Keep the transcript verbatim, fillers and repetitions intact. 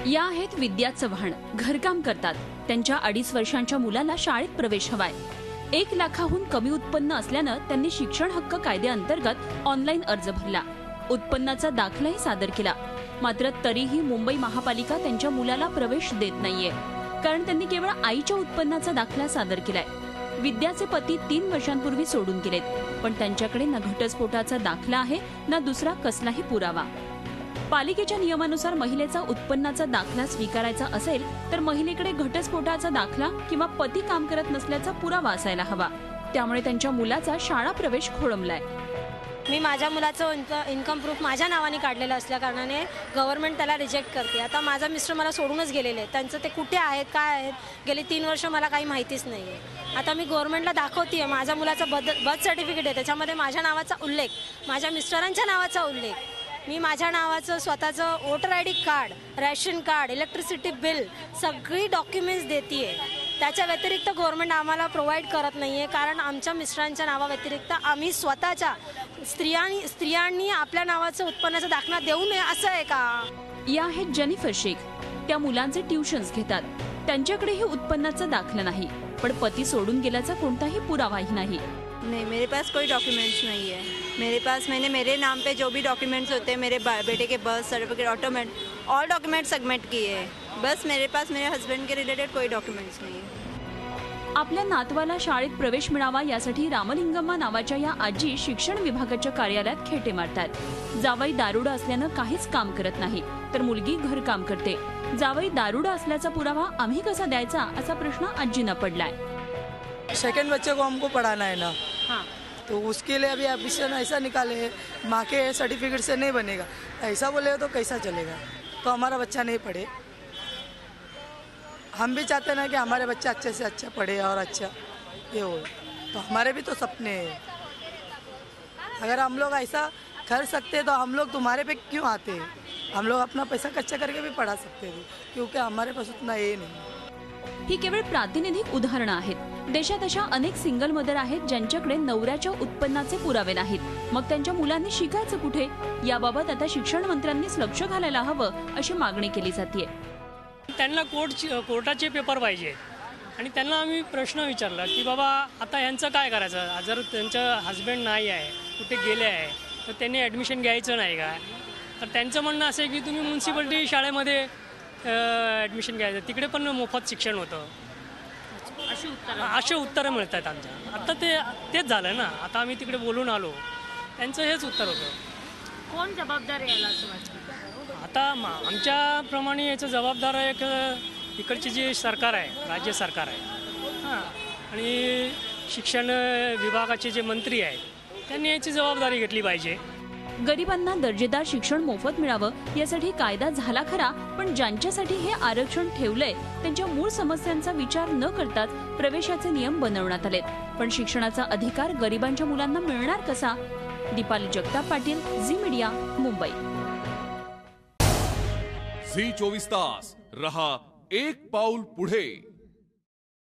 या आहेत विद्या चव्हाण. घरकाम करतात. त्यांच्या अडीच वर्षांच्या मुलाला शाळेत प्रवेश हवाय. एक लाखाहून कमी उत्पन्न असल्यानं त्यांनी शिक्षण हक्क कायद्याअंतर्गत ऑनलाईन अर्ज भरला. उत्पन्नाचा दाखलाही सादर केला. मात्र तरीही मुंबई महापालिका त्यांच्या मुलाला प्रवेश देत नाहीये, कारण त्यांनी केवळ आईच्या उत्पन्नाचा दाखला सादर केलाय. विद्याचे पती तीन वर्षांपूर्वी सोडून गेलेत, पण त्यांच्याकडे ना घटस्फोटाचा दाखला आहे ना दुसरा कसलाही पुरावा. पालिकेच्या नियमानुसार महिलेचा उत्पन्नाचा दाखला स्वीकारायचा असेल तर महिलेकडे घटस्फोटाचा दाखला किंवा पती काम करत नसल्याचा पुरावा असायला हवा. त्यामुळे त्यांच्या मुलाचा शाळा प्रवेश खोळंबलाय. मी माझ्या मुलाचं इन्कम प्रूफ माझ्या नावाने काढलेलं असल्या कारणाने गव्हर्नमेंट त्याला रिजेक्ट करते. आता माझा मिस्टर मला सोडूनच गेलेले आहेत. त्यांचं ते कुठे आहेत काय आहेत गेली तीन वर्ष मला काही माहितीच नाही आहे. आता मी गव्हर्नमेंटला दाखवते माझ्या मुलाचं बर्थ बर्थ सर्टिफिकेट आहे, त्याच्यामध्ये माझ्या नावाचा उल्लेख, माझ्या मिस्टरांच्या नावाचा उल्लेख, मी माझ्या नावाचं स्वतःचं voter I D card, ration card, electricity bill सगळी डॉक्युमेंट्स देते. त्याच्या व्यतिरिक्त गव्हर्नमेंट आम्हाला प्रोव्हाइड करत नाही आहे, कारण आमच्या मिस्टरांच्या नावाव्यतिरिक्त आम्ही स्वतःच्या स्त्रियांनी स्त्रियांनी आपल्या नावाचं उत्पन्नाचा दाखला देऊ नये असं आहे का? या आहेत जेनिफर शेख. त्या मुलांचे ट्युशन्स घेतात. त्यांच्याकडेही उत्पन्नाचा दाखला नाही, पण पती सोडून गेल्याचा कोणताही पुरावाही नाही. नहीं, मेरे पास कोई डॉक्यूमेंट्स नहीं है. मेरे पास मैंने मेरे नाम पे जो भी डॉक्यूमेंट्स होते हैं, मेरे बेटे के birth certificate, automate all document submit किए हैं. बस मेरे पास मेरे हस्बैंड के रिलेटेड कोई डॉक्यूमेंट्स नहीं है. आपल्या नातवाला शाळेत प्रवेश मिळावा यासाठी रामलिंगम्मा नावाच्या या आजी शिक्षण विभागाच्या कार्यालयात खेटे मारतात. जावई दारुडा असल्यानं काहीच काम करत नाही, तर मुलगी घरकाम करते. जावई दारुडा असल्याचा पुरावा आम्ही कसा द्यायचा असा प्रश्न आजींना पडलाय. सेकंड बच्चे को हमको पढ़ाना है ना, हाँ, तो उसके लिए अभी एडमिशन ऐसा निकाले माँ के सर्टिफिकेट से नहीं बनेगा. ऐसा बोले तो कैसा चलेगा? तो हमारा बच्चा नहीं पढ़े. हम भी चाहते ना कि हमारे बच्चे अच्छे से अच्छा पढ़े और अच्छा ये हो. तो हमारे भी तो सपने हैं. अगर हम लोग ऐसा कर सकते तो हम लोग तुम्हारे पे क्यों आते? हम लोग अपना पैसा खर्चा करके भी पढ़ा सकते थे, क्योंकि हमारे पास उतना ये नहीं. ही केवळ प्रातिनिधिक उदाहरणं आहेत. देशात अशा अनेक सिंगल मदर आहेत ज्यांच्याकडे नवऱ्याच्या उत्पन्नाचे पुरावे नाहीत. मग त्यांच्या मुलांनी शिकायचं कुठे? याबाबत आता शिक्षण मंत्र्यांनीच लक्ष घालायला हवं अशी मागणी केली जाते. त्यांना कोर्ट कोर्टाचे पेपर पाहिजे आणि त्यांना आम्ही प्रश्न विचारला की बाबा आता यांचं काय करायचं? जर त्यांचं हस्बंड नाही आहे, कुठे गेले आहे, तर त्यांनी ॲडमिशन घ्यायचं नाही का? तर त्यांचं म्हणणं असं आहे की तुम्ही म्युन्सिपॅलिटी शाळेमध्ये ॲडमिशन घ्यायचं, तिकडे पण मोफत शिक्षण होतं. अशी उत्तरं अशी उत्तरं मिळत आहेत आमच्या. आता ते तेच झालं ना. आता आम्ही तिकडे बोलून आलो, त्यांचं हेच उत्तर होतं. कोण जबाबदार यायला असं वाटतं? आता आमच्याप्रमाणे याचं जबाबदार आहे एक इकडची जी सरकार आहे, राज्य सरकार आहे, हां, आणि शिक्षण विभागाचे जे मंत्री आहेत त्यांनी याची जबाबदारी घेतली पाहिजे. गरिबांना दर्जेदार शिक्षण मोफत मिळावं यासाठी कायदा झाला खरा, पण ज्यांच्यासाठी हे आरक्षण ठेवलंय त्यांच्या मूळ समस्यांचा विचार न करताच प्रवेशाचे नियम बनवण्यात आलेत. पण शिक्षणाचा अधिकार गरिबांच्या मुलांना मिळणार कसा? Deepali Jagtap Patil, Zee media, Mumbai. Zee चोवीस तास रहा एक पाऊल पुढे.